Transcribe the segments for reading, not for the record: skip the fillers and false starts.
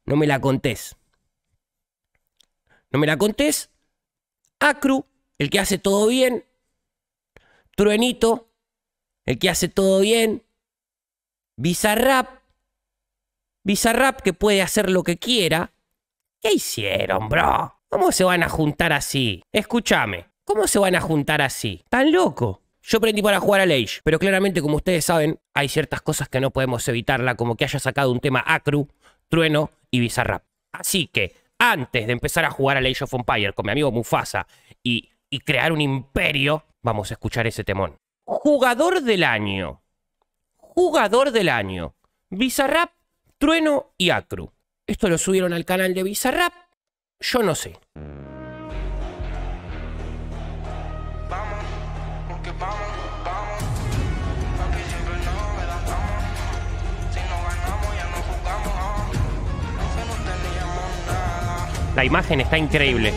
No me la contés. No me la contés. Acru, el que hace todo bien. Truenito, el que hace todo bien. Bizarrap. Bizarrap que puede hacer lo que quiera. ¿Qué hicieron, bro? ¿Cómo se van a juntar así? Escúchame. ¿Cómo se van a juntar así? ¿Tan loco? Yo aprendí para jugar al Age, pero claramente, como ustedes saben, hay ciertas cosas que no podemos evitarla, como que haya sacado un tema Acru, Trueno y Bizarrap. Así que, antes de empezar a jugar al Age of Empires con mi amigo Mufasa y crear un imperio, vamos a escuchar ese temón. Jugador del año. Jugador del año. Bizarrap, Trueno y Acru. Esto lo subieron al canal de Bizarrap. Yo no sé. La imagen está increíble.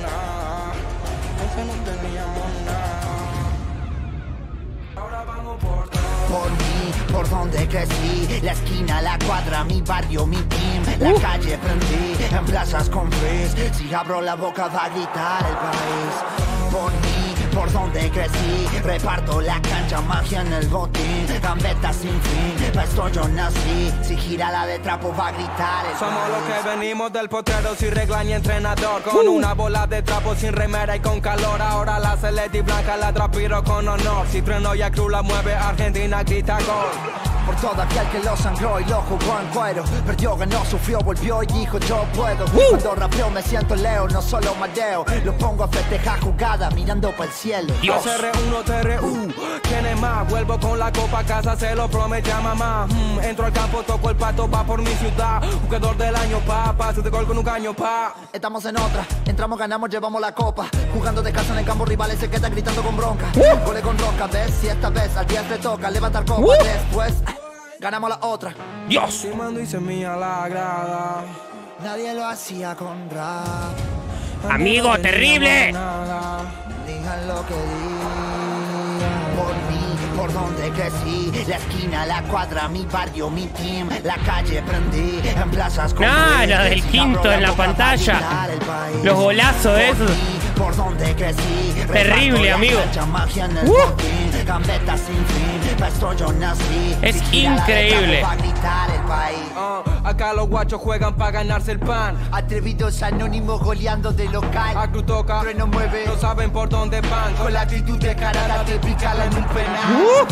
Por mí, por donde crecí, la esquina, la cuadra, mi barrio, mi team, la calle prendí, en plazas con frizz, si abro la boca va a gritar el país. Por mí, por donde crecí, reparto la cancha, magia en el botín, gambeta sin fin, pa' esto yo nací, si gira la de trapo va a gritar el Somos país. los que venimos del potrero sin regla ni entrenador, con una bola de trapo sin remera y con calor. Ahora la celeste y blanca la trapiro con honor. Si Trueno y Acru la mueve, Argentina grita gol. Por todo aquel que lo sangró y lo jugó en cuero, perdió, ganó, sufrió, volvió y dijo yo puedo. Cuando rapeo me siento Leo, no solo mareo, lo pongo a festejar jugada mirando para el cielo. Dios. CR1, TRU, tiene más, vuelvo con la copa a casa, se lo promete a mamá. Entro al campo, toco el pato, va por mi ciudad. Jugador del año, pa, se te gol con un caño, pa. Estamos en otra, entramos, ganamos, llevamos la copa. Jugando de casa en el campo, rivales se quedan gritando con bronca. Gole con roca, ves, si esta vez al día te toca levantar copa. Después, ganamos la otra. Dios. Quemando y semilla la grada. Nadie lo hacía con rap. Amigo, terrible. Digan lo que digan. Por mí, por donde crecí, la esquina, la cuadra, mi barrio, mi team, la calle prendí, en plazas con Ah, frizz, lo del si quinto abro la en la boca va a pantalla. gritar el país. Los golazos esos. Por donde crecí, Terrible, reparto la amigo. cancha, magia en el botín, gambeta sin fin, pa' esto yo nací. Es Si gira la de increíble. trapo va a gritar el país. Acá los guachos juegan para ganarse el pan. Atrevidos anónimos goleando de local. Acru toca, Trueno mueve, no saben por dónde van. con la actitud de carada te picala en un penal.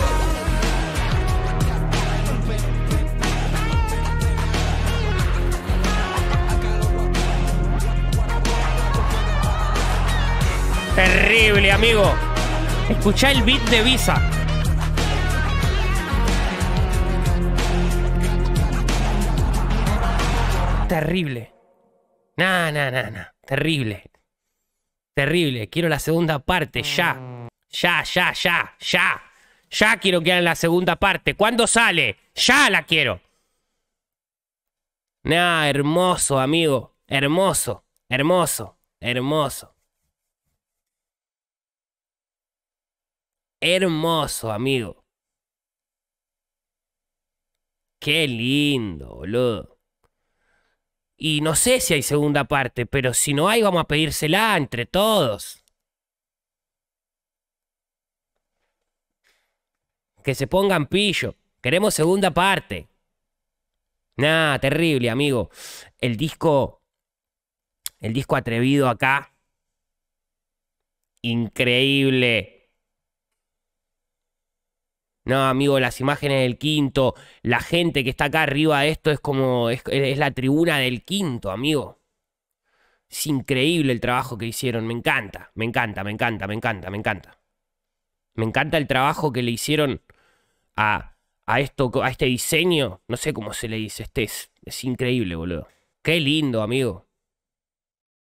Terrible, amigo. Escuchá el beat de Visa. Terrible. Nah. Terrible. Terrible. Quiero la segunda parte, ya. Ya quiero que hagan la segunda parte. ¿Cuándo sale? Ya la quiero. Nah, hermoso, amigo. Hermoso. Hermoso, amigo. Qué lindo, boludo. Y no sé si hay segunda parte, pero si no hay, vamos a pedírsela entre todos. Que se pongan pillo. Queremos segunda parte. Nah, terrible, amigo. El disco atrevido acá. Increíble. No, amigo, las imágenes del quinto, la gente que está acá arriba de esto es como, es la tribuna del quinto, amigo. Es increíble el trabajo que hicieron, me encanta. Me encanta el trabajo que le hicieron a este diseño, no sé cómo se le dice, es increíble, boludo. Qué lindo, amigo.